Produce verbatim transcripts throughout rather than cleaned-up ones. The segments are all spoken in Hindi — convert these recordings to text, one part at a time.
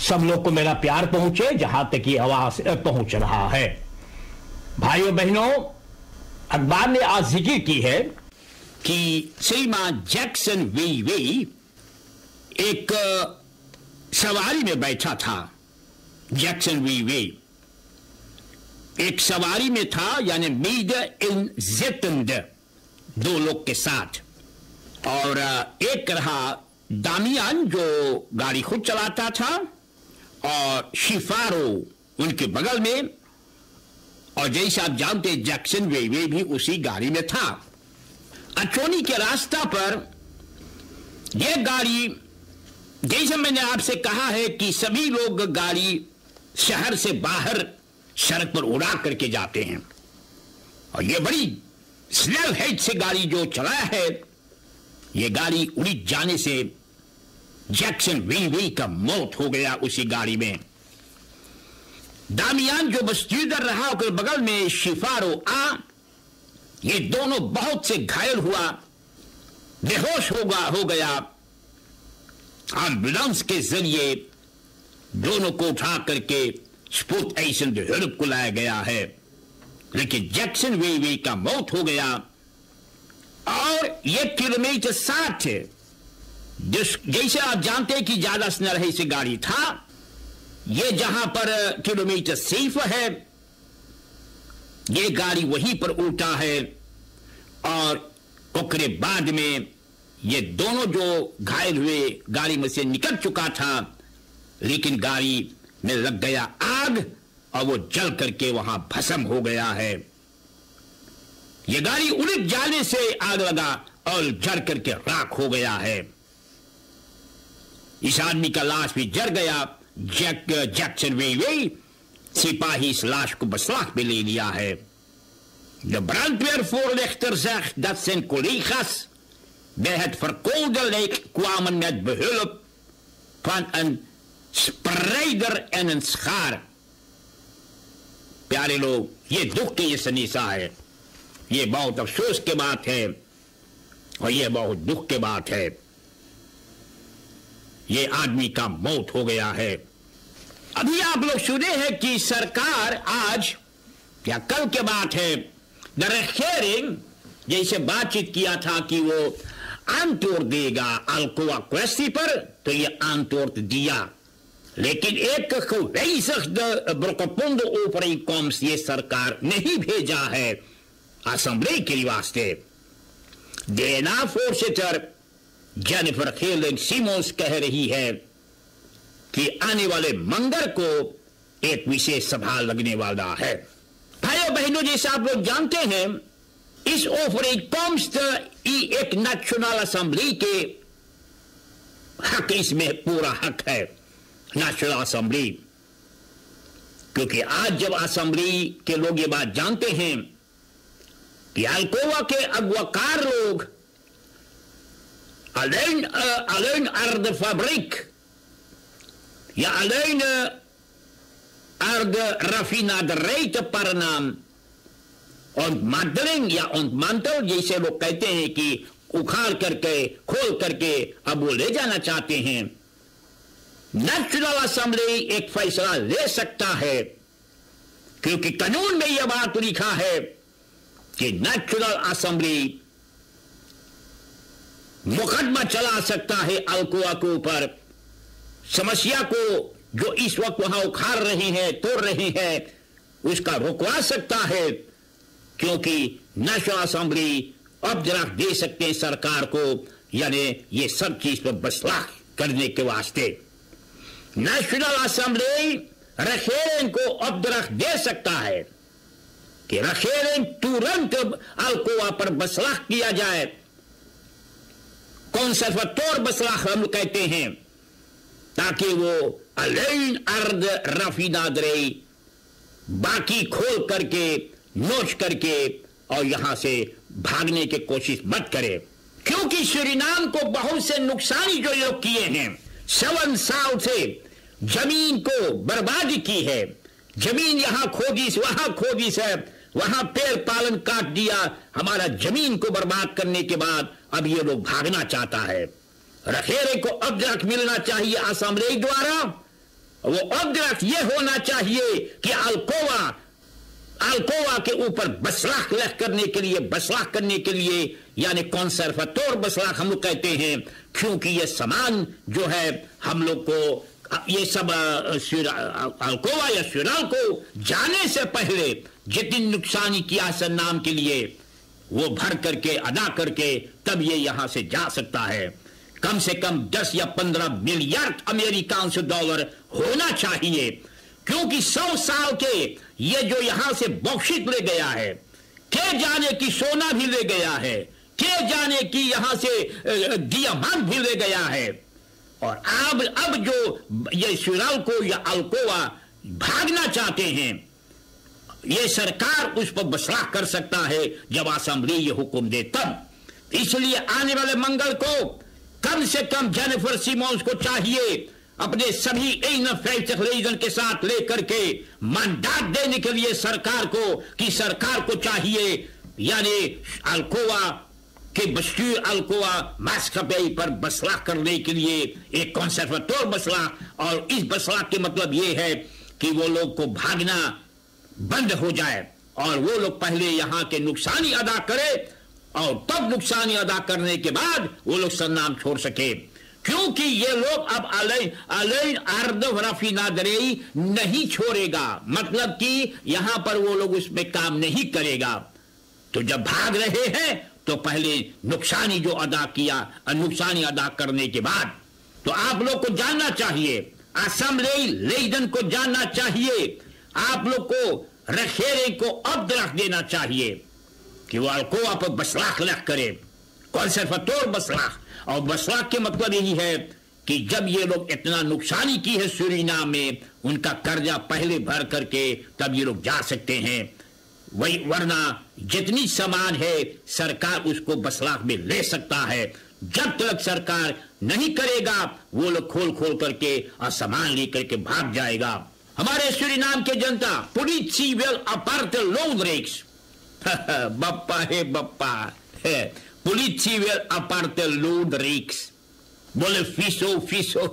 सब लोग को मेरा प्यार पहुंचे जहां तक ये आवाज पहुंच रहा है। भाइयों बहनों, अखबार ने आज जिक्र की है कि श्रीमान जैक्सन वी वी एक सवारी में बैठा था। जैक्सन वी वी एक सवारी में था, यानी मीडर इन जितंद, दो लोग के साथ, और एक रहा दामियान जो गाड़ी खुद चलाता था, और शिफारो उनके बगल में, और जैसे आप जानते जैक्सन वे वे भी उसी गाड़ी में था। अटोनी के रास्ता पर यह गाड़ी, जैसे मैंने आपसे कहा है कि सभी लोग गाड़ी शहर से बाहर सड़क पर उड़ा करके जाते हैं, और यह बड़ी स्लो हेड से गाड़ी जो चलाया है, यह गाड़ी उड़ी जाने से जैक्सन वी वी का मौत हो गया उसी गाड़ी में। दामियान जो बस्तीदर रहा उसके बगल में शिफारो आ, ये दोनों बहुत से घायल हुआ, बेहोश होगा हो गया। एम्बुलेंस के जरिए दोनों को उठा करके स्पुत ऐसन हेल्प को लाया गया है, लेकिन जैक्सन वी वी का मौत हो गया। और एक किलोमीटर साठ, जैसे आप जानते हैं कि ज्यादा स्नरही से गाड़ी था, ये जहां पर किलोमीटर सिर्फ है, ये गाड़ी वहीं पर उल्टा है, और ओकरे बाद में ये दोनों जो घायल हुए गाड़ी में से निकल चुका था, लेकिन गाड़ी में लग गया आग और वो जल करके वहां भस्म हो गया है। ये गाड़ी उलट जाने से आग लगा और जल करके राख हो गया है। इस आदमी का लाश भी जल गया। जैक जैक्सन वी वी सिपाही इस लाश को beslag में ले लिया है। De brandweervoorlichter zegt dat zijn collega's bij het verkoolde lijk kwamen met behulp van een spreider en een schaar। प्यारे लोग, ये दुख की ये सनीसा है, ये बहुत अफसोस की बात है, और ये बहुत दुख की बात है। ये आदमी का मौत हो गया है। अभी आप लोग सुने हैं कि सरकार आज या कल के बात है, द regering जैसे बातचीत किया था कि वो antwoord देगा Alcoa kwestie पर, तो ये antwoord दिया, लेकिन एक gewijzigde brokopondo overeenkomst ये सरकार नहीं भेजा है असेंबली के वास्ते। देना voorzitter जेनिफर खेलिंग सिमोन्स कह रही है कि आने वाले मंगर को एक विशेष सभा लगने वाला है। भाइयों बहनों, जैसे आप लोग जानते हैं, इस ओवरeenkomst एक नेशनल असेंबली के हक, इसमें पूरा हक है नेशनल असेंबली, क्योंकि आज जब असेंबली के लोग ये बात जानते हैं कि अल्कोवा के अगवाकार लोग alleen, uh, alleen aan de fabriek, ja alleen uh, aan de raffinaderij te parnaam, ontmanteling या ontmantel, जैसे लोग कहते हैं कि उखाड़ करके खोल करके अब वो ले जाना चाहते हैं। नेशनल असेंबली एक फैसला ले सकता है, क्योंकि कानून में यह बात लिखा है कि नेशनल असेंबली मुकदमा चला सकता है अल्कोआ के ऊपर। समस्या को जो इस वक्त वहां उखाड़ रहे हैं, तोड़ रहे हैं, उसका रुकवा सकता है, क्योंकि नेशनल असेंबली अब ड्राफ्ट दे सकते हैं सरकार को, यानी ये सब चीज पर beslag करने के वास्ते। नेशनल असेंबली regering को अब ड्राफ्ट दे सकता है कि regering तुरंत अल्कोआ पर beslag किया जाए। कंसर्वेटर beslag हम कहते हैं, ताकि वो alleen अर्ध रफीनादरी बाकी खोल करके नोच करके और यहां से भागने की कोशिश मत करे, क्योंकि सूरीनाम को बहुत से नुकसान जो लोग किए हैं, सवन साल से जमीन को बर्बादी की है। जमीन यहां खोदी, वहां खोदी से, वहां पेड़ पालन काट दिया, हमारा जमीन को बर्बाद करने के बाद अब ये लोग भागना चाहता है। रखेरे को अब जक मिलना चाहिए असेंबली द्वारा, वो ऑब्जेक्ट ये होना चाहिए कि अल्कोवा अल्कोवा के ऊपर बसलाख करने के लिए बसलाख करने के लिए यानी कॉन्सर्वाटोर बसलाख हम लोग कहते हैं, क्योंकि ये सामान जो है हम लोग को ये सब अल्कोवा या सुराल को जाने से पहले जितनी नुकसानी किया सन्नाम के लिए वो भर करके अदा करके तब ये यहां से जा सकता है। कम से कम दस या पंद्रह मिलियन अमेरिकन डॉलर होना चाहिए, क्योंकि सौ साल के ये जो यहां से बॉक्सिट ले गया है, के जाने की सोना भी ले गया है, के जाने की यहां से डियामांट भी ले गया है। और अब अब जो ये सुराल को या अल्कोवा भागना चाहते हैं, ये सरकार उस पर बसलाह कर सकता है जब असेंबली ये हुक्म दे तब। इसलिए आने वाले मंगल को कम से कम जेनिफर सिमोन्स को चाहिए अपने सभी इन के साथ लेकर के मंडाट देने के लिए सरकार को, कि सरकार को चाहिए यानी अल्कोवा के बस्तीर अल्कोवा मास्कपे पर बसलाह करने के लिए एक कॉन्सर्वाटोर बसलाह, और इस बसलाह के मतलब यह है कि वो लोग को भागना बंद हो जाए और वो लोग पहले यहां के नुकसानी अदा करे और तब नुकसानी अदा करने के बाद वो लोग सरनाम छोड़ सके, क्योंकि ये लोग अब अलैन अलैन अर्दव रफी नादरेई नहीं छोड़ेगा, मतलब कि यहां पर वो लोग उसमें काम नहीं करेगा। तो जब भाग रहे हैं तो पहले नुकसानी जो अदा किया, नुकसानी अदा करने के बाद, तो आप लोग को जानना चाहिए, असेंबली लेजन को जानना चाहिए, आप लोग को रखेरे को अब रख देना चाहिए कि वो अल्कोवा पर बसलाख लख करे, कॉन्सर्वाटोर बसलाख। और बसलाख के मतलब यही है कि जब ये लोग इतना नुकसानी की है सूरीनाम में, उनका कर्जा पहले भर करके तब ये लोग जा सकते हैं, वही वरना जितनी सामान है सरकार उसको बसलाख में ले सकता है। जब तक सरकार नहीं करेगा वो लोग खोल खोल करके और सामान लेकर के भाग जाएगा। हमारे सूरीनाम के जनता पुलिसी वेल अपार्ट लोनरेक्स बप्पा है बप्पा है पुलिसी वेल अपार्ट लोनरेक्स बोले फीसो फीसो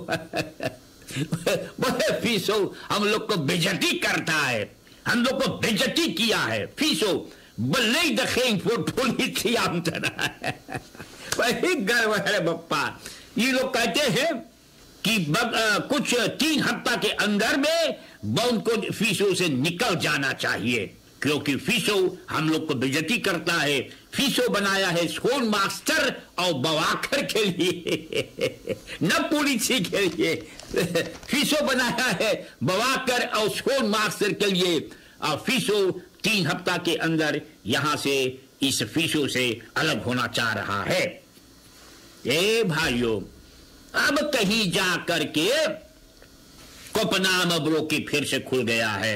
बोले फीसो हम लोग को बेइज्जती करता है, हम लोग को बेइज्जती किया है, फीसो बल्ले द खेंग फॉर पुलिसी आमतरा वही गर्व है बप्पा। ये लोग कहते हैं कि बग, आ, कुछ तीन हफ्ता के अंदर में बौन को फीसो से निकल जाना चाहिए, क्योंकि फीसो हम लोग को बेइज्जती करता है। फीसो बनाया है स्कूल मास्टर और बवाकर के लिए न पुलिसी के लिए फीसो बनाया है बवाकर और स्कूल मास्टर के लिए। और फीसो तीन हफ्ता के अंदर यहां से इस फीसो से अलग होना चाह रहा है। ए भाइयों, अब कहीं जा करके कोपनाम ब्रोकी फिर से खुल गया है।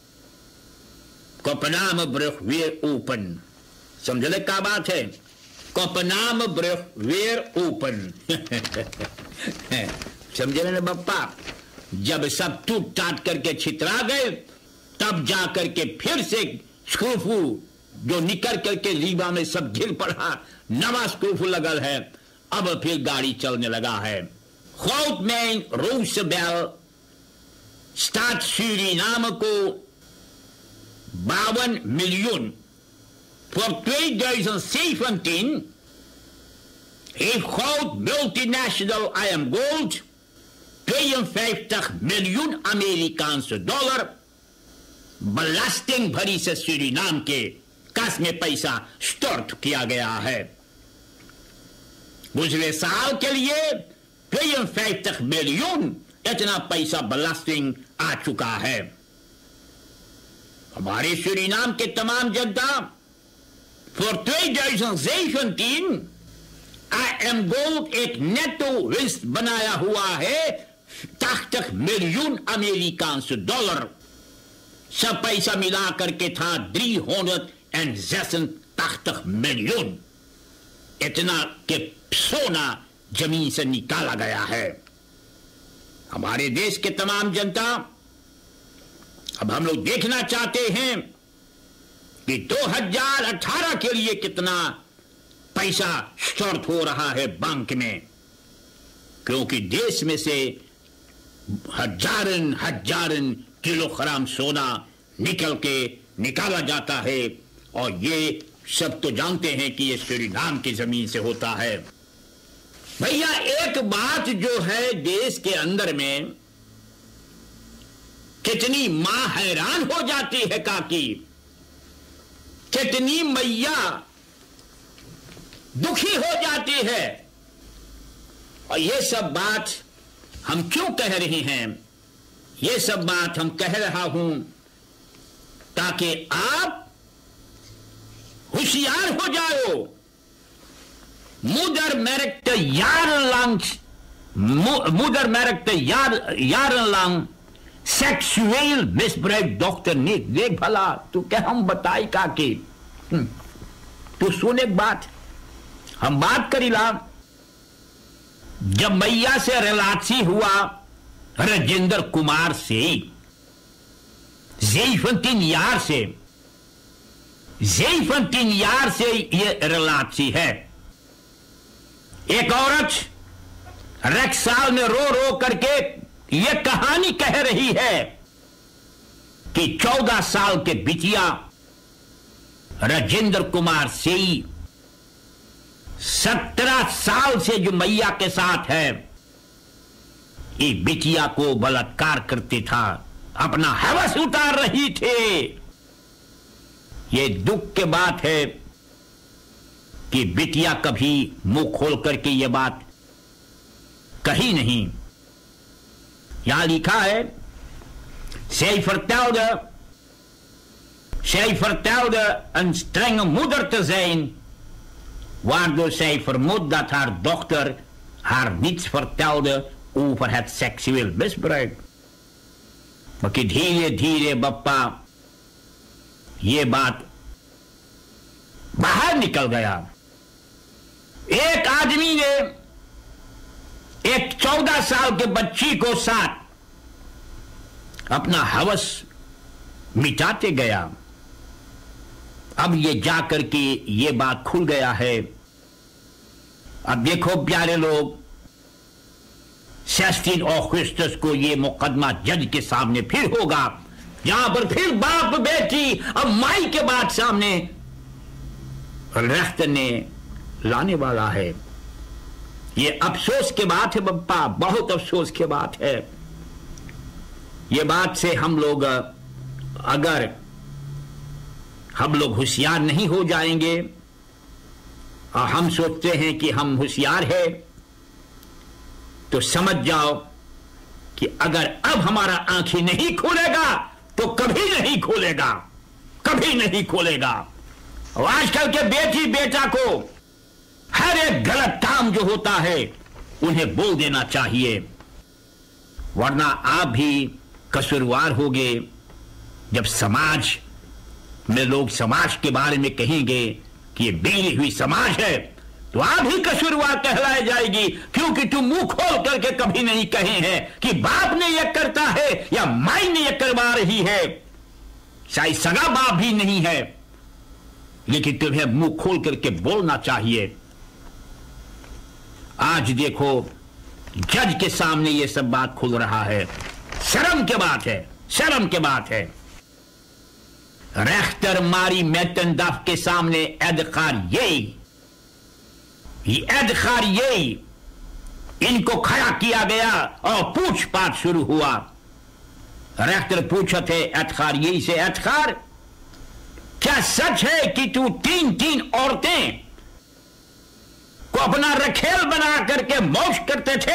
कोपनाम ब्रुख वेर ओपन, समझले क्या बात है? कोपनाम ब्रुख वेर ओपन समझे ना बप्पा? जब सब टूट टाट करके छितरा गए तब जा करके फिर से स्क्रूफू जो निकल करके लीबा में सब गिर पड़ा, नवा स्क्रूफू लगल है, अब फिर गाड़ी चलने लगा है। Grootmijn Roosevelt staat Suriname को बावन million voor twintig zeventien heeft groot multinational I M Gold tweeënvijftig miljoen Amerikaanse dollar belasting भरी से सूरीनाम के kas में पैसा स्टोर किया गया है। गुजरे साल के लिए tweeënvijftig मिलियन इतना पैसा belasting आ चुका है। हमारे सूरीनाम के तमाम जनता voor twintig zeventien I M Gold एक नेटो विस्ट बनाया हुआ है tachtig मिलियन अमेरिकानse डॉलर। सब पैसा मिला करके था driehonderdzesenतachtig मिलियन। इतना के सोना जमीन से निकाला गया है। हमारे देश के तमाम जनता अब हम लोग देखना चाहते हैं कि दो हज़ार अठारह के लिए कितना पैसा स्टोर हो रहा है बैंक में, क्योंकि देश में से हजारन हजारन किलोग्राम सोना निकल के निकाला जाता है। और ये सब तो जानते हैं कि ये सूरीनाम की जमीन से होता है। भैया एक बात जो है देश के अंदर में कितनी मां हैरान हो जाती है काकी, कितनी मैया दुखी हो जाती है। और ये सब बात हम क्यों कह रहे हैं? ये सब बात हम कह रहा हूं ताकि आप होशियार हो जाओ। Moeder merkte jarenlang, moeder merkte jaar, jarenlang seksueel misbruik dochter niet. देख भला तू क्या हम बताई काकी, तू सुन एक बात, हम बात करीला जब मैया से रिलाची हुआ राजेंद्र कुमार से, zeventien jaar से, zeventien jaar से ये रिलाची है। एक औरत रक्साल में रो रो करके ये कहानी कह रही है कि चौदह साल के बिटिया राजेंद्र कुमार से सत्रह साल से जो मैया के साथ है, ये बिटिया को बलात्कार करते था, अपना हवस उतार रही थे। ये दुख की बात है कि बिटिया कभी मुंह खोल करके ये बात कही नहीं। यहां लिखा है, zij vertelde, zij vertelde een strenge moeder te zijn, waardoor zij vermoedt dat haar dochter haar niets vertelde over het seksueel misbruik। बाकी धीरे धीरे बप्पा ये बात बाहर निकल गया। एक आदमी ने एक चौदह साल के बच्ची को साथ अपना हवस मिटाते गया। अब ये जाकर के ये बात खुल गया है। अब देखो प्यारे लोग, सोलह अगस्त को ये मुकदमा जज के सामने फिर होगा, जहां पर फिर बाप बेटी अब माई के बाद सामने रख्त ने लाने वाला है। ये अफसोस की बात है बप्पा, बहुत अफसोस की बात है। ये बात से हम लोग अगर हम लोग होशियार नहीं हो जाएंगे, और हम सोचते हैं कि हम होशियार है, तो समझ जाओ कि अगर अब हमारा आंखें नहीं खोलेगा तो कभी नहीं खोलेगा, कभी नहीं खोलेगा। और आजकल के बेटी बेटा को हर एक गलत काम जो होता है उन्हें बोल देना चाहिए, वरना आप भी कसूरवार होगे। जब समाज में लोग समाज के बारे में कहेंगे कि ये बिगड़ी हुई समाज है, तो आप ही कसूरवार कहलाए जाएगी, क्योंकि तुम मुंह खोल करके कभी नहीं कहे हैं कि बाप ने यह करता है या माई ने यह करवा रही है। शायद सगा बाप भी नहीं है, लेकिन तुम्हें मुंह खोल करके बोलना चाहिए। आज देखो जज के सामने यह सब बात खुल रहा है। शर्म की बात है, शर्म की बात है। रेख्तर मारी मेटनदाफ के सामने एदकार ये एदकार ये इनको खड़ा किया गया और पूछताछ शुरू हुआ। रेख्तर पूछे थे एदकार ये से, एदकार क्या सच है कि तू तीन तीन औरतें को अपना रखेल बना करके मौज करते थे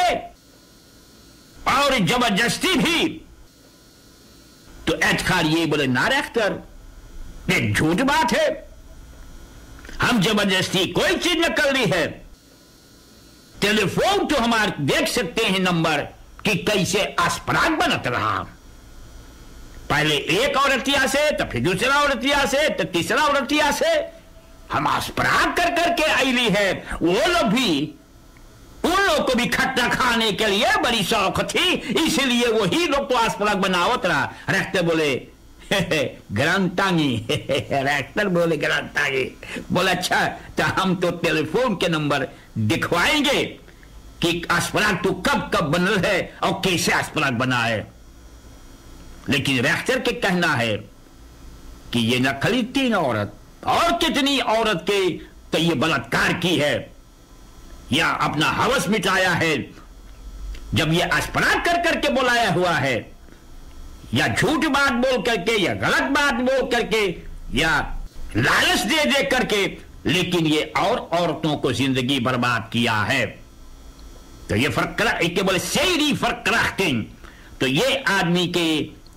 और जबरदस्ती भी? तो एतखार ये बोले, ना रेख्तर, ये झूठ बात है, हम जबरदस्ती कोई चीज न कर ली है। टेलीफोन तो हमारे देख सकते हैं नंबर कि कैसे अस्पराग बनत रहा। पहले एक औरतिया से, तो फिर दूसरा औरतिया से, तो तीसरा औरतिया से हम अस्पराग कर करके आईली है। वो लोग भी, उन लोग को भी खट्टा खाने के लिए बड़ी शौक थी, इसलिए वही लोग तो अस्पराग बनावत रहा। रेख्तर बोले ग्रांतांगी रेख्तर बोले ग्रांतांगी बोले, अच्छा तो हम तो टेलीफोन के नंबर दिखवाएंगे कि अस्पलाक तो कब कब बनल है और कैसे अस्पलाक बना है, लेकिन रेख्तर के कहना है कि ये न खाली तीन औरत और कितनी औरत के तो ये बलात्कार की है या अपना हवस मिटाया है, जब ये अस्पलाक कर करके बुलाया हुआ है या झूठ बात बोल करके या गलत बात बोल करके या लालच दे दे करके, लेकिन ये और औरतों को जिंदगी बर्बाद किया है। तो ये फर्क एक बोले सही फर्क रखते, तो ये आदमी के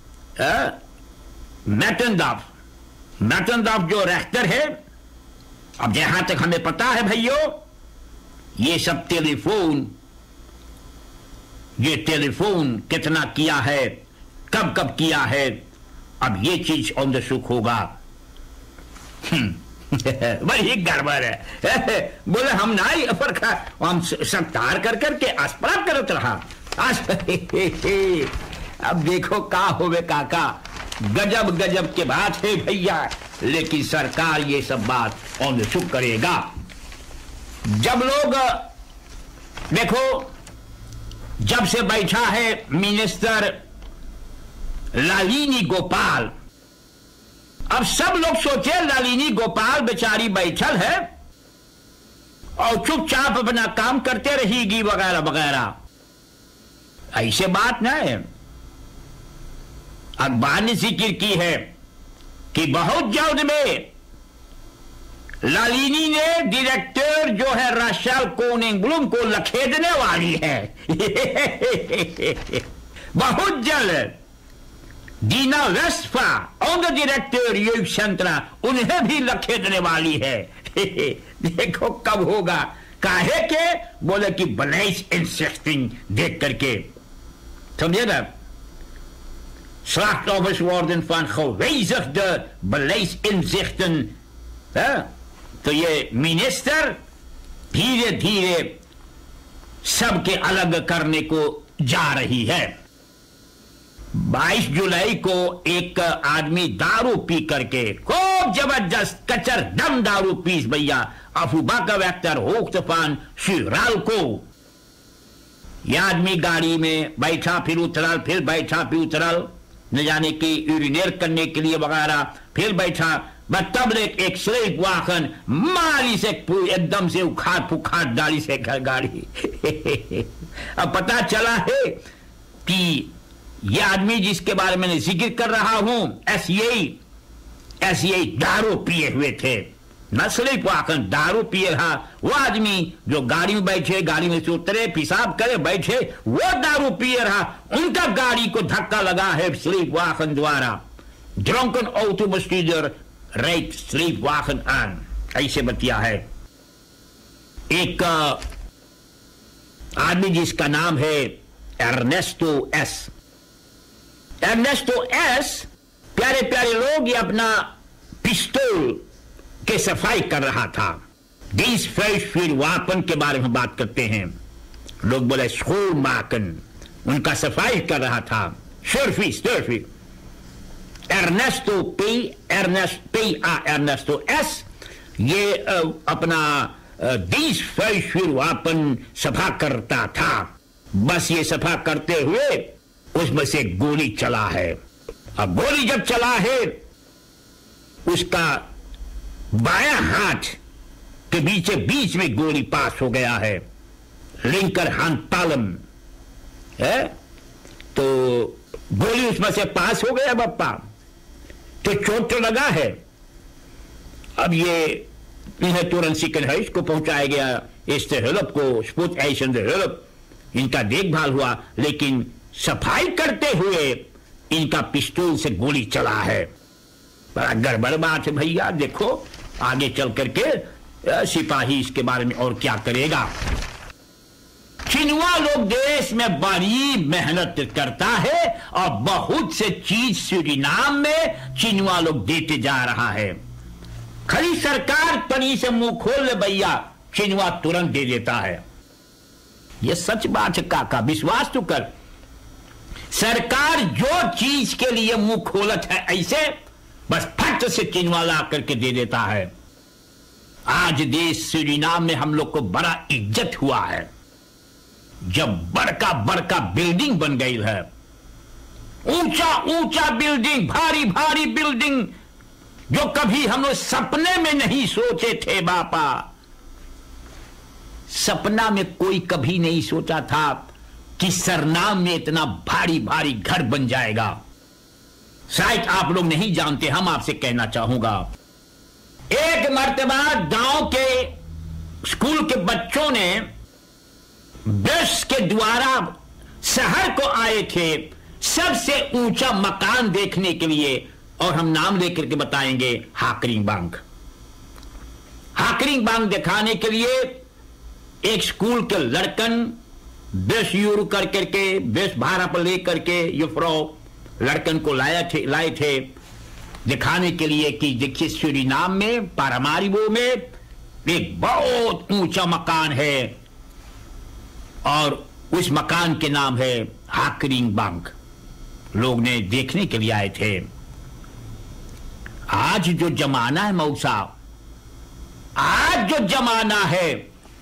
मैटनदाफ मैटनदाफ जो रेख्तर है, अब जहां तक हमें पता है भाइयों, ये सब टेलीफोन ये टेलीफोन कितना किया है, कब कब किया है, अब ये चीज ऑन द सुख होगा। बड़ी गड़बड़ है। बोले हम ना ही हम सत्कार कर करके अस्पताल करत रहा। अब देखो का होवे काका, गजब गजब के बात है भैया, लेकिन सरकार ये सब बात ऑन द सुख करेगा। जब लोग देखो, जब से बैठा है मिनिस्टर लालिनी गोपाल, अब सब लोग सोचे लालिनी गोपाल बेचारी बैठल है और चुपचाप अपना काम करते रहेगी वगैरह वगैरह, ऐसे बात ना है। अखबार ने जिक्र की है कि बहुत जल्द में लालिनी ने डायरेक्टर जो है राशेल कोनिंग-ब्लूम को लखेदने वाली है। बहुत जल्द दीना वेस्फा और डायरेक्टर योग संतरा उन्हें भी लखेदने वाली है। देखो कब होगा, काहे के बोले कि बलेस इंसेक्टिंग देख करके, समझे ना। Slachtoffers worden van gewijzigde beleidsinzichten, तो ये मिनिस्टर धीरे धीरे सबके अलग करने को जा रही है। बाईस जुलाई को एक आदमी दारू पी करके, खूब जबरदस्त कचर दम दारू पीस भैया, अफूबा का वेक्टर होक तूफान शिराल को, यह आदमी गाड़ी में बैठा फिर उतरल, फिर बैठा फिर उतरल, न जाने की यूरिनेट करने के लिए वगैरह, फिर बैठा, तब एक स्लेप वाहन माली से एकदम से उखाड़ पुखाड़ डाली से गाड़ी। अब पता चला है कि यह आदमी जिसके बारे में जिक्र कर रहा हूं, एस एस दारू पिए हुए थे, न स्लेप वाहन दारू पिए रहा। वो आदमी जो गाड़ी में बैठे, गाड़ी में से उतरे, पेशाब करे, बैठे, वो दारू पिए रहा, उनका गाड़ी को धक्का लगा है स्लीप वाहन द्वारा। ड्रंकन ऑटोमोस्टीजर राइट स्लीप वाहन आन, ऐसे बतिया है। एक आदमी जिसका नाम है एर्नेस्टो एस एर्नेस्टो एस प्यारे प्यारे लोग, ये अपना पिस्तौल के सफाई कर रहा था। दिस फ्रेश फिर वापन के बारे में बात करते हैं लोग, बोले स्कूल माकन, उनका सफाई कर रहा था। शर्फी स्टर्फी एर्नेस्टो पी एर्नेस्ट पी आ एर्नेस्टो एस ये अपना दिस फ्रेश फिर वापन सफा करता था। बस ये सफा करते हुए उसमें से गोली चला है। अब गोली जब चला है, उसका बायां हाथ के बीच बीच में गोली पास हो गया है, लिंकर हाथ पालम है, तो गोली उसमें से पास हो गया बप्पा, तो चोट तो लगा है। अब ये इन्हें तुरंत सिकन है, इसको पहुंचाया गया, इससे हेल्प को स्पोर्ट एशन हेल्प, इनका देखभाल हुआ, लेकिन सफाई करते हुए इनका पिस्तौल से गोली चला है। बड़ा गड़बड़ बात है भैया। देखो आगे चल करके सिपाही इसके बारे में और क्या करेगा। चिनवा लोग देश में बड़ी मेहनत करता है और बहुत से चीज सूरीनाम में चिनवा लोग देते जा रहा है। खाली सरकार तनी से मुंह खोल ले भैया, चिनवा तुरंत दे देता है। यह सच बात है काका, विश्वास तो कर। सरकार जो चीज के लिए मुंह खोलत है ऐसे, बस फट से चिनवा ला करके दे देता है। आज देश सूरीनाम में हम लोग को बड़ा इज्जत हुआ है। जब बड़का बड़का बिल्डिंग बन गई है, ऊंचा ऊंचा बिल्डिंग, भारी भारी बिल्डिंग, जो कभी हम लोग सपने में नहीं सोचे थे बापा। सपना में कोई कभी नहीं सोचा था कि सरनाम में इतना भारी भारी घर बन जाएगा। शायद आप लोग नहीं जानते, हम आपसे कहना चाहूंगा। एक मर्तबा गांव के स्कूल के बच्चों ने बस के द्वारा शहर को आए थे सबसे ऊंचा मकान देखने के लिए, और हम नाम लेकर के बताएंगे हाकरिंग बांग। हाकरिंग बांग दिखाने के लिए एक स्कूल के लड़कन बस यूर कर करके बस भाड़ा पर ले करके युफ्रो लड़कन को लाया थे लाए थे दिखाने के लिए कि देखिए सूरीनाम में पारामारिबो में एक बहुत ऊंचा मकान है, और उस मकान के नाम है हाकरिंग बांग। लोग ने देखने के लिए आए थे। आज जो जमाना है मौसा, आज जो जमाना है,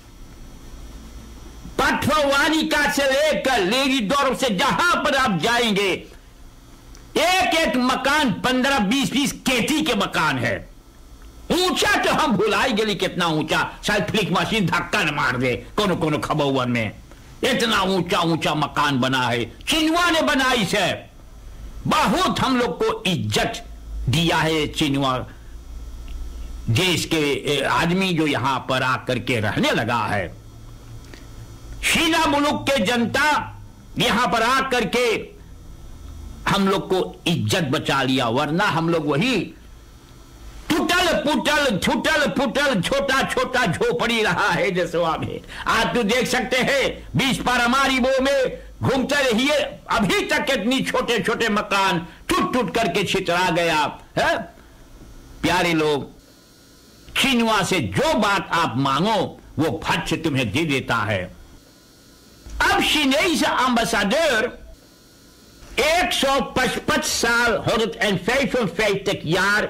पटवानिका से लेकर लेडीडोर से जहां पर आप जाएंगे, एक एक मकान पंद्रह बीस बीस केटी के मकान है। ऊंचा तो हम भुलाई गए कितना ऊंचा, शायद फ्लिक मशीन धक्का न मार दे कोनो कोनो खबौवन में। इतना ऊंचा ऊंचा मकान बना है, चिनवा ने बनाई से। बहुत हम लोग को इज्जत दिया है चिनवा देश के आदमी जो यहां पर आकर के रहने लगा है। शीना मुल्क के जनता यहां पर आकर के हम लोग को इज्जत बचा लिया, वरना हम लोग वही टूटल पुटल छुटल फुटल छोटा छोटा झोपड़ी रहा है जसवा में। आज तो देख सकते हैं बीस पारामारिबो में घूमते रहिए, अभी तक इतनी छोटे छोटे मकान टूट टूट करके छितरा गया है। प्यारे लोग, चिनवा से जो बात आप मांगो वो फट से तुम्हें दे देता है। अब Chinese ambassadeur एक सौ पचपन साल honderdvijfenvijftig jaar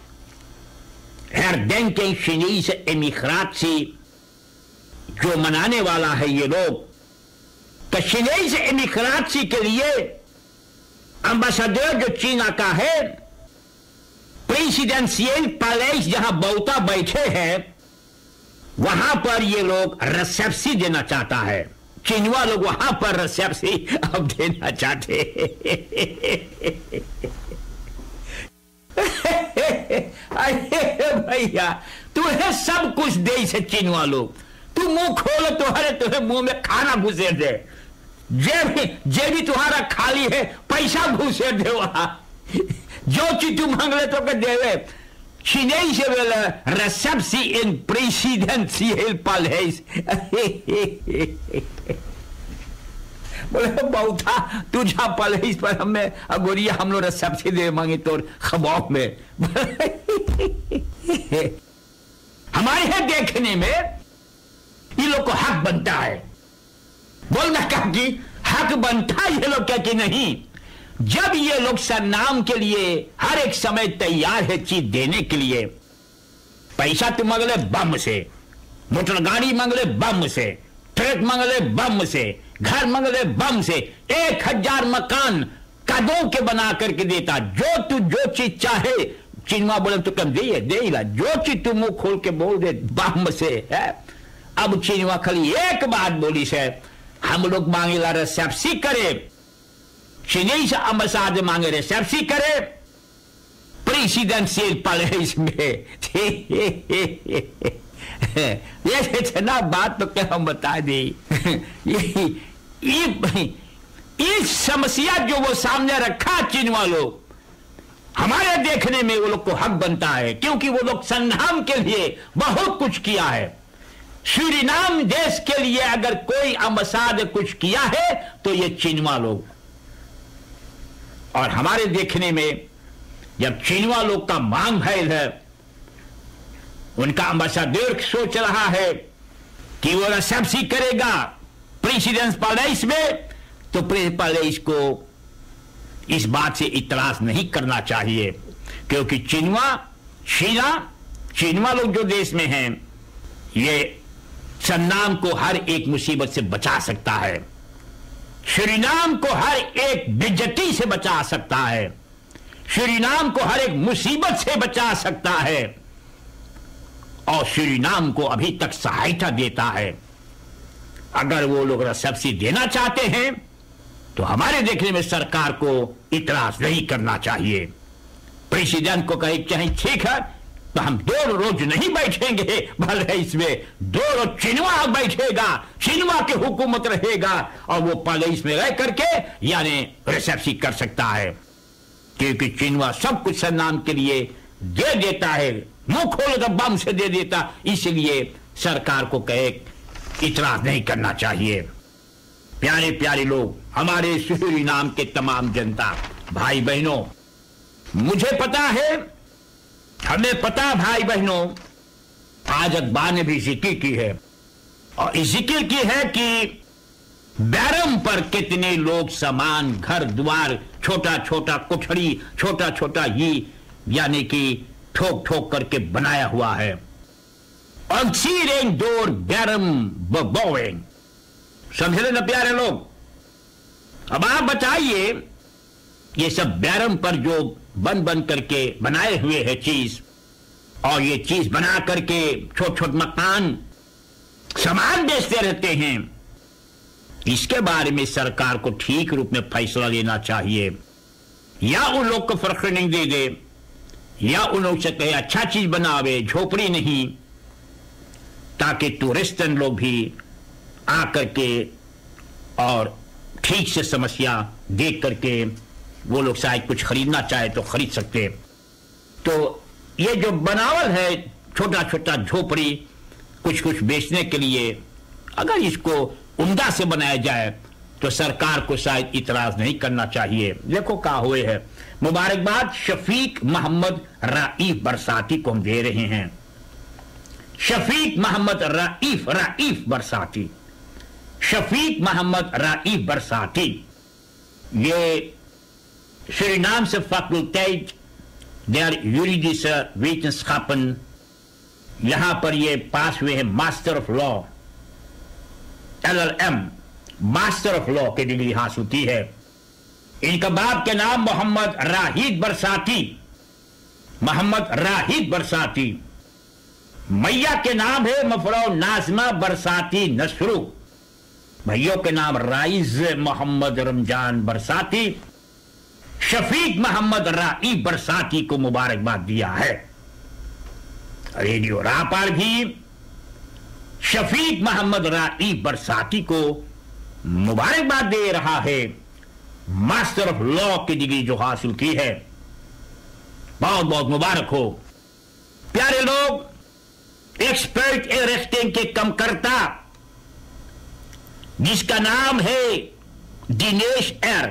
herdenking Chinese emigratie जो मनाने वाला है ये लोग। तो Chinese emigratie के लिए अम्बासाडर जो चीना का है, प्रेसिडेंशियल पैलेस जहां बौता बैठे हैं, वहां पर ये लोग रिसेप्शन देना चाहता है। चिनवा लोग वहां पर रिसेप्शन अब देना चाहते भैया, तुम्हें सब कुछ दे से चिनवा लोग। तू मुंह खोलो तुम्हारे तुम्हें मुंह में खाना घुसे दे, जेब जेब भी तुम्हारा खाली है, पैसा घुसे दे वहां, जो चीज तुम मांग ले तो के देवे। Chinese willen receptie in presidentieel paleis. बोले बहुता तुझा पलेस पर हमें अगोरिया हम लोग रिसेप्शन दे मांगे तो खबाब में हमारे है देखने में ये लोग को हक बनता है। बोलना क्या कि हक बनता है ये लोग क्या कि नहीं। जब ये लोग सरनाम के लिए हर एक समय तैयार है चीज देने के लिए, पैसा तो मंगले बम से, मोटर गाड़ी मंगले बम से, ट्रक मंगले बम से, घर मंगले बम से, एक हजार मकान कदों के बना करके देता। जो तू जो चीज चाहे, चिन्मा बोले तो कम दे देगा, जो चीज तू मुंह खोल के बोल दे बम से है। अब चिन्मा खाली एक बात बोली से, हम लोग मांगेला रिसेप्शन करे, Chinese ambassade मांगे रिसेप्शन करे प्रेसिडेंशियल पैलेस में। ये इतना बात तो क्या हम बता दे। ये समस्या जो वो सामने रखा चिनवा लोग, हमारे देखने में वो लोग को हक बनता है, क्योंकि वो लोग संधाम के लिए बहुत कुछ किया है। सूरीनाम देश के लिए अगर कोई अम्बासाद कुछ किया है तो ये चिनवा लोग। और हमारे देखने में जब चिनवा लोग का मांग है, उनका अम्बासाडर सोच रहा है कि वो रिसेप्शन करेगा प्रेसिडेंस पैलेस में, तो प्रेसिडेंस पैलेस को इस बात से इतराज नहीं करना चाहिए, क्योंकि चिनवा चीना चिनवा लोग जो देश में हैं, ये सन्नाम को हर एक मुसीबत से बचा सकता है, सूरीनाम को हर एक बेइज्जती से बचा सकता है, सूरीनाम को हर एक मुसीबत से बचा सकता है और सूरीनाम को अभी तक सहायता देता है। अगर वो लोग सब्सिडी देना चाहते हैं तो हमारे देखने में सरकार को इतराज नहीं करना चाहिए। प्रेसिडेंट को कहे चाहे ठीक है तो हम दो रोज नहीं बैठेंगे, भले इसमें दो रोज चिनवा बैठेगा, चिनवा की हुकूमत रहेगा और वो पहले इसमें रह करके यानी रिसेप्शन कर सकता है, क्योंकि चिनवा सब कुछ सन्नाम के लिए दे देता है, मुंह खोलकर बम से दे देता। इसलिए सरकार को कहे इतराज नहीं करना चाहिए। प्यारे प्यारे लोग, हमारे सूरीनाम के तमाम जनता भाई बहनों, मुझे पता है, हमें पता भाई बहनों, आज अखबार ने भी जिक्र की है और इस जिक्र की है कि बैरम पर कितने लोग सामान, घर द्वार, छोटा छोटा कोठरी, छोटा छोटा ही यानी कि ठोक ठोक करके बनाया हुआ है। अंसीरें डोर बैरम बबोएं, समझे ना प्यारे लोग। अब आप बताइए, ये सब बैरम पर जो बन बन करके बनाए हुए है चीज, और ये चीज बना करके छोट छोट मकान सामान बेचते रहते हैं, इसके बारे में सरकार को ठीक रूप में फैसला लेना चाहिए। या उन लोग को फर्क नहीं दे दे, या उन लोग से कहे अच्छा चीज बनावे, झोपड़ी नहीं, ताकि टूरिस्टन लोग भी आकर के और ठीक से समस्या देख करके वो लोग शायद कुछ खरीदना चाहे तो खरीद सकते। तो ये जो बनावल है छोटा छोटा झोपड़ी कुछ कुछ बेचने के लिए, अगर इसको उम्दा से बनाया जाए तो सरकार को शायद इतराज नहीं करना चाहिए। देखो क्या हुए है। मुबारकबाद शफीक मोहम्मद राइफ बरसाती को हम दे रहे हैं। शफीक मोहम्मद राइफ राइफ बरसाती शफीक मोहम्मद राइफ बरसाती, ये सूरीनाम से faculteit der juridische Wissenschaften, यहां पर ये पास हुए हैं master of law, L L M, master of law की डिग्री हासिल की है। इनका बाप के नाम मोहम्मद राहिद बरसाती, मोहम्मद राहिद बरसाती। मैया के नाम है मफरो नाजमा बरसाती नसरू। भैयों के नाम राइज मोहम्मद रमजान बरसाती। शफीक मोहम्मद राइफ बरसाती को मुबारकबाद दिया है। रेडियो रापाल भी शफीक मोहम्मद राइफ बरसाती को मुबारकबाद दे रहा है, मास्टर ऑफ लॉ की डिग्री जो हासिल की है। बहुत बहुत मुबारक हो। प्यारे लोग, एक्सपर्ट एरेस्टिंग के कमकर्ता जिसका नाम है दिनेश एर,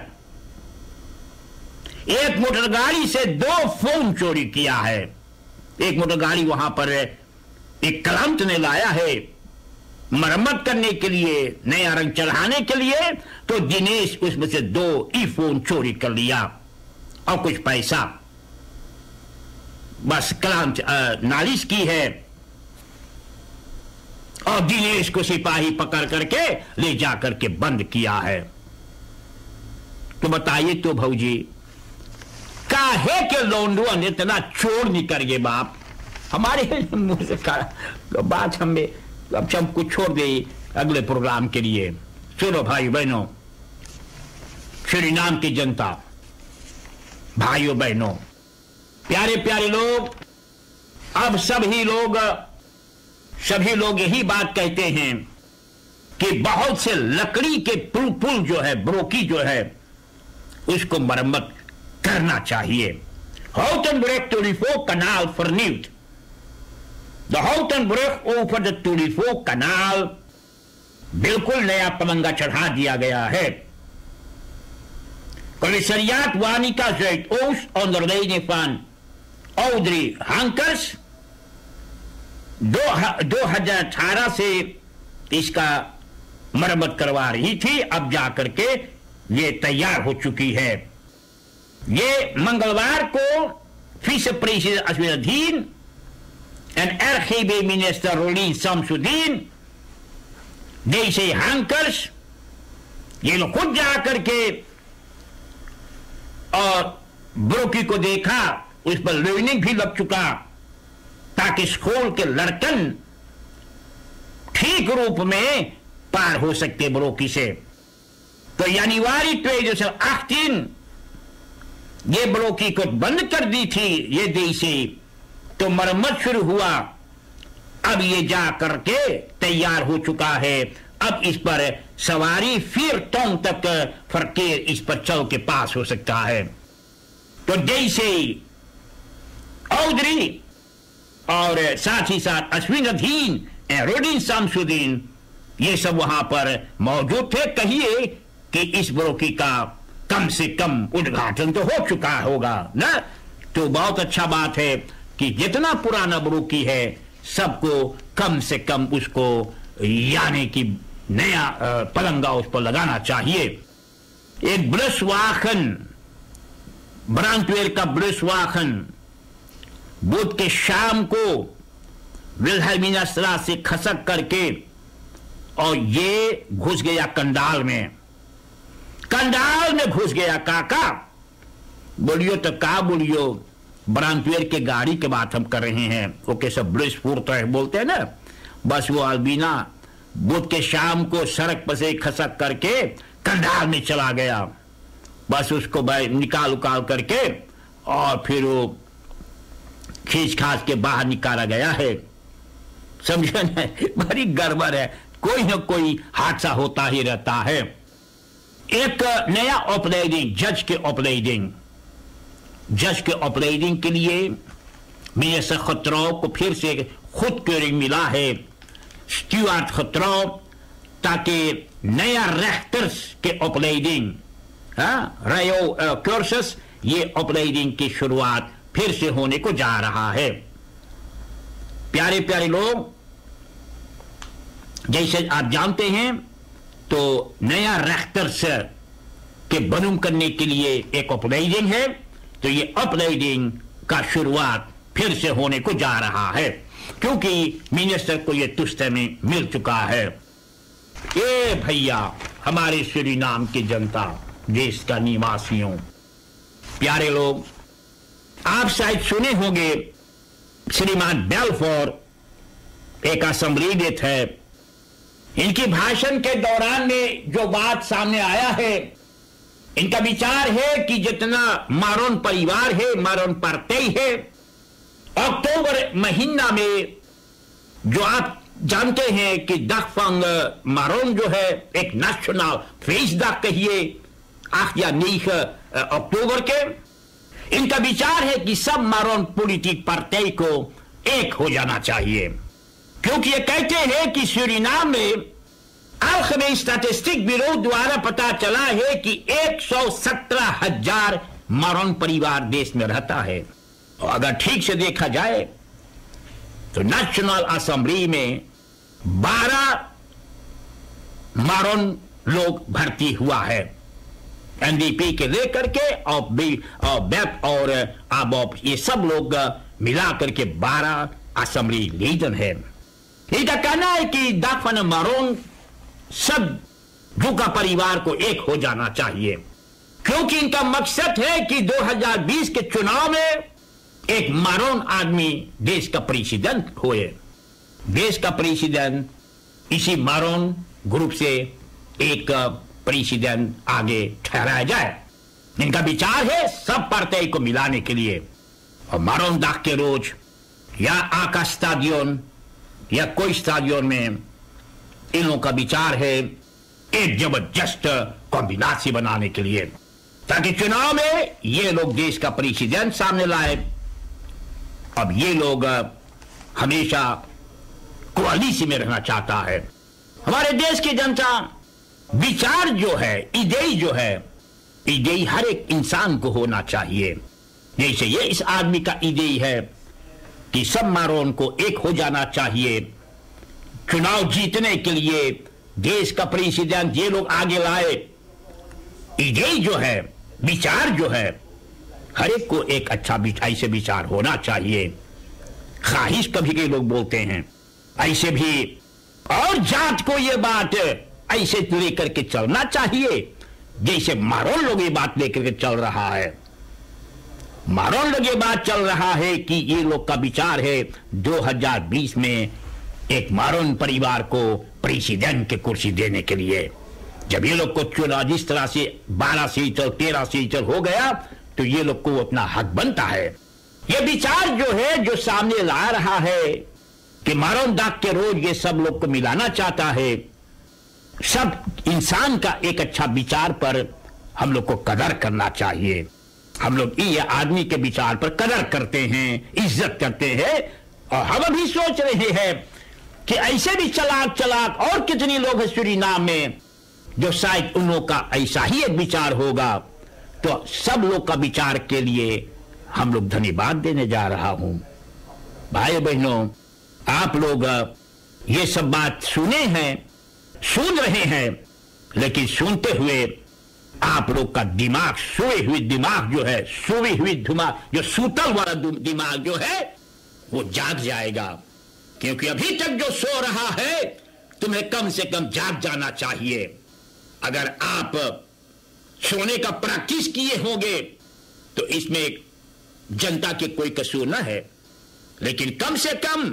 एक मोटर गाड़ी से दो फोन चोरी किया है। एक मोटर गाड़ी वहां पर एक क्लाइंट ने लाया है मरम्मत करने के लिए, नया रंग चढ़ाने के लिए, तो दिनेश उसमें से दो ई फोन चोरी कर लिया और कुछ पैसा। बस क्लाइंट नालिश की है और दिनेश को सिपाही पकड़ करके ले जाकर के बंद किया है। तो बताइए तो भौजी, काहे के लोंडुआ ने इतना चोर निकल गए बाप। हमारे मुंह से तो बात हमें अब सब कुछ छोड़ दे अगले प्रोग्राम के लिए। चलो भाई बहनों, सूरीनाम की जनता, भाइयों बहनों, प्यारे प्यारे लोग, अब सभी लोग सभी लोग यही बात कहते हैं कि बहुत से लकड़ी के पुल पुल जो है, ब्रोकी जो है, उसको मरम्मत करना चाहिए। Houtenbrug Tulifo canal vernieuwd। The Houtenbrug over the Tulifo canal बिल्कुल नया पलंगा चढ़ा दिया गया है। Commissariaat Wanica Zuidoost onder leiding van Audrey Hankers दो हजार अठारह से इसका मरम्मत करवा रही थी, अब जाकर के ये तैयार हो चुकी है। ये मंगलवार को vice-president Asminuddin en R G B-minister Rolien Samsudin जैसे हैंकर्स, ये लोग खुद जा करके और ब्रोकी को देखा, उस पर लर्निंग भी लग चुका, ताकि स्कूल के लड़कन ठीक रूप में पार हो सकते ब्रोकी से। तो यानीवारी tweeduizend achttien ये ब्रोकी को बंद कर दी थी ये देशी, तो मरम्मत शुरू हुआ। अब ये जा करके तैयार हो चुका है। अब इस पर सवारी फिर टोंग तक फरकेर इस पर चल के पास हो सकता है। तो जैसे औधरी और साथ ही साथ अश्विन अधीन, एरोडीन शामसुद्दीन, ये सब वहां पर मौजूद थे। कहिए कि इस ब्रोकी का कम से कम उद्घाटन तो हो चुका होगा ना। तो बहुत अच्छा बात है कि जितना पुराना ब्रोकी है सबको कम से कम उसको यानी कि नया पलंगा उस पर लगाना चाहिए। एक ब्रशवाखन, ब्रांडवेल का ब्रशवाखन बुध के शाम को विल्हेमिना स्ट्रास से खसक करके और ये घुस गया कंडाल में। कंडाल में घुस गया। काका बोलियो तो का बोलियो, ब्रांडवेल के गाड़ी के बात हम कर रहे हैं। वो कैसे ब्रिज फूरता है बोलते हैं ना, बस वो अल्बीना बुध के शाम को सड़क पर से खसक करके कंडाल में चला गया। बस उसको निकाल उकाल करके और फिर वो खींच खाच के बाहर निकाला गया है। समझे ना, बड़ी गड़बड़ है। कोई ना कोई हादसा होता ही रहता है। एक नया ऑपरेटिंग, जज के ऑपरेटिंग जज के ऑपरेटिंग के लिए मिनिस्टर खतरो को फिर से खुद क्योरिंग मिला है, स्टीवार्ट खतरो, ताकि नया रेक्टर्स के ऑपरेटिंग रयो कोर्सेस, ये ऑपरेटिंग की शुरुआत फिर से होने को जा रहा है। प्यारे प्यारे लोग, जैसे आप जानते हैं तो नया रेक्टर्स के बनूम करने के लिए एक ऑपरेटिंग है। तो ये ऑपरेटिंग का शुरुआत फिर से होने को जा रहा है, क्योंकि मिनिस्टर को ये तुस्ते में मिल चुका है। ये भैया हमारे सूरीनाम की जनता, देश का निवासियों, प्यारे लोग, आप शायद सुने होंगे श्रीमान बेल्फोर एक असेंबली थे। इनकी भाषण के दौरान में जो बात सामने आया है, इनका विचार है कि जितना मारोन परिवार है, मारोन पार्टी है, अक्टूबर महीना में जो आप जानते हैं कि दखफंग मारोन जो है एक नेशनल फेसदाग कहिए आठ या नीख अक्टूबर के, इनका विचार है कि सब मारोन पॉलिटिक पार्टी को एक हो जाना चाहिए, क्योंकि ये कहते हैं कि सूरीनाम में आखिरी स्टैटिस्टिक ब्यूरो द्वारा पता चला है कि एक सौ सत्रह हजार मारोन परिवार देश में रहता है। और अगर ठीक से देखा जाए तो नेशनल असेंबली में बारह मारोन लोग भर्ती हुआ है, एनडीपी के लेकर के और बी और बेप और आबॉप, ये सब लोग मिला करके बारह असेंबली लीडर है। इनका कहना है कि दाफन मारोन सब जुका परिवार को एक हो जाना चाहिए, क्योंकि इनका मकसद है कि दो हज़ार बीस के चुनाव में एक मारोन आदमी देश का प्रेसिडेंट हुए। देश का प्रेसिडेंट इसी मारोन ग्रुप से एक प्रेसिडेंट आगे ठहराया जाए। इनका विचार है सब पार्टी को मिलाने के लिए। और मारोन दाग के रोज या आका स्टाडियम या कोई स्टाडियम में इन लोगों का विचार है एक जबरदस्त कॉम्बिनेशन बनाने के लिए, ताकि चुनाव में ये लोग देश का प्रेसिडेंट सामने लाए। अब ये लोग हमेशा कोalition में रहना चाहता है। हमारे देश की जनता, विचार जो है, इदे जो है, इदे हर एक इंसान को होना चाहिए। जैसे ये इस आदमी का इदे है कि सब मारोन को एक हो जाना चाहिए। चुनाव जीतने के लिए देश का प्रेसिडेंट ये लोग आगे लाए। इदे जो है, विचार जो है, हर एक को एक अच्छा ऐसे विचार होना चाहिए। ख्वाहिश कभी के लोग बोलते हैं, ऐसे भी और जात को ये बात ऐसे लेकर के चलना चाहिए जैसे मारोन लोग ये बात लेकर के चल रहा है। मारोन लोग ये बात चल रहा है कि ये लोग का विचार है दो हज़ार बीस में एक मारोन परिवार को प्रेसिडेंट की कुर्सी देने के लिए। जब ये लोग को चुनाव जिस तरह से बारह सीट और तेरह सीट हो गया तो ये लोग को अपना हक बनता है। ये विचार जो है जो सामने ला रहा है कि मारोन दाग के रोज ये सब लोग को मिलाना चाहता है। सब इंसान का एक अच्छा विचार पर हम लोग को कदर करना चाहिए। हम लोग ये आदमी के विचार पर कदर करते हैं, इज्जत करते हैं। और हम अभी सोच रहे हैं कि ऐसे भी चलाक चलाक और कितनी लोग हैं सूरीनाम में जो शायद उन लोगों का ऐसा ही एक विचार होगा। तो सब लोग का विचार के लिए हम लोग धन्यवाद देने जा रहा हूं। भाई बहनों, आप लोग ये सब बात सुने हैं, सुन रहे हैं, लेकिन सुनते हुए आप लोग का दिमाग, सोए हुए दिमाग जो है, सोई हुई दिमाग, जो सूतल वाला दिमाग जो है वो जाग जाएगा। क्योंकि अभी तक जो सो रहा है तुम्हें कम से कम जाग जाना चाहिए। अगर आप सोने का प्रैक्टिस किए होंगे तो इसमें जनता के कोई कसूर ना है, लेकिन कम से कम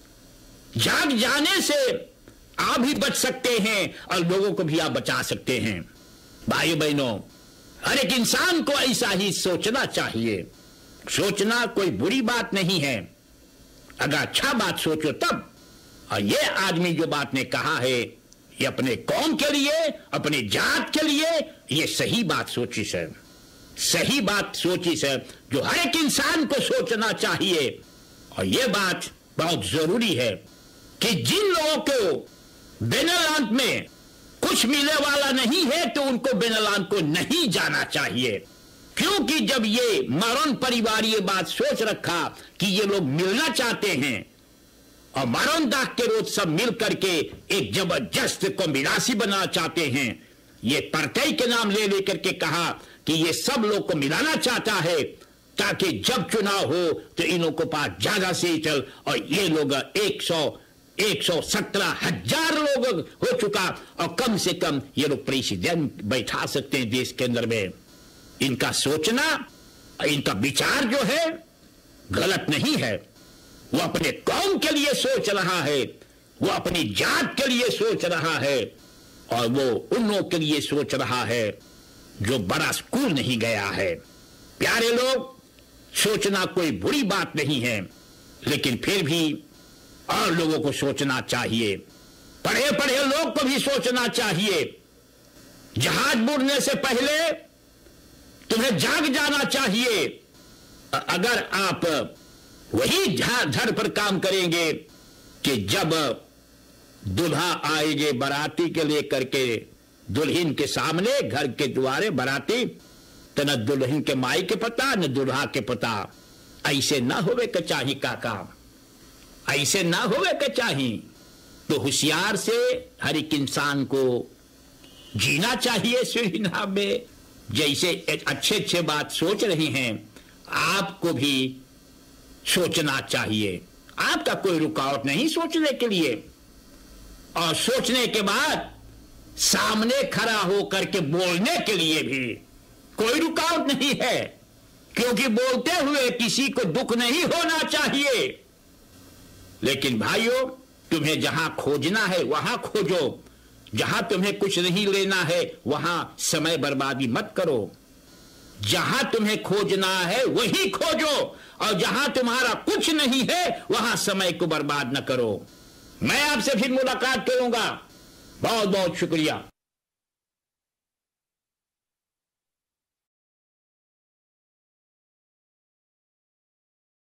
जाग जाने से आप भी बच सकते हैं और लोगों को भी आप बचा सकते हैं। भाइयों बहनों, हर एक इंसान को ऐसा ही सोचना चाहिए। सोचना कोई बुरी बात नहीं है, अगर अच्छा बात सोचो तब। और ये आदमी जो बात ने कहा है ये अपने कौम के लिए, अपने जात के लिए ये सही बात सोची है, सही बात सोची है जो हर एक इंसान को सोचना चाहिए। और ये बात बहुत जरूरी है कि जिन लोगों को बेनलान में कुछ मिलने वाला नहीं है तो उनको बेनलान को नहीं जाना चाहिए। क्योंकि जब ये मारोन परिवार ये बात सोच रखा कि ये लोग मिलना चाहते हैं और मारोन दाग के रोज सब मिल करके एक जबरदस्त को मिलासी बनाना चाहते हैं, ये परतई के नाम ले लेकर के कहा कि ये सब लोग को मिलाना चाहता है ताकि जब चुनाव हो तो इन लोगों के पास ज्यादा सीट चल। और ये लोग एक सौ एक सौ सत्रह हजार लोग हो चुका और कम से कम ये लोग प्रेसिडेंट बैठा सकते हैं देश के अंदर में। इनका सोचना, इनका विचार जो है गलत नहीं है। वो अपने कौम के लिए सोच रहा है, वो अपनी जात के लिए सोच रहा है और वो उन लोगों के लिए सोच रहा है जो बड़ा स्कूल नहीं गया है। प्यारे लोग, सोचना कोई बुरी बात नहीं है, लेकिन फिर भी और लोगों को सोचना चाहिए। पढ़े पढ़े लोग को भी सोचना चाहिए। जहाज बुड़ने से पहले तुम्हें जाग जाना चाहिए। अगर आप वही धर पर काम करेंगे कि जब दुल्हा आएंगे बराती के लेकर के दुल्हन के सामने घर के द्वारे बराती, तो न दुल्हन के माई के पता न दुल्हा के पता। ऐसे ना होवे के चाही काका, ऐसे ना होवे के चाही। तो होशियार से हर एक इंसान को जीना चाहिए सूरीनाम में। जैसे अच्छे अच्छे बात सोच रहे हैं आपको भी सोचना चाहिए। आपका कोई रुकावट नहीं सोचने के लिए। और सोचने के बाद सामने खड़ा होकर के बोलने के लिए भी कोई रुकावट नहीं है, क्योंकि बोलते हुए किसी को दुख नहीं होना चाहिए। लेकिन भाइयों, तुम्हें जहां खोजना है वहां खोजो। जहां तुम्हें कुछ नहीं लेना है वहां समय बर्बादी मत करो। जहां तुम्हें खोजना है वही खोजो और जहां तुम्हारा कुछ नहीं है वहां समय को बर्बाद न करो। मैं आपसे फिर मुलाकात करूंगा। बहुत बहुत शुक्रिया।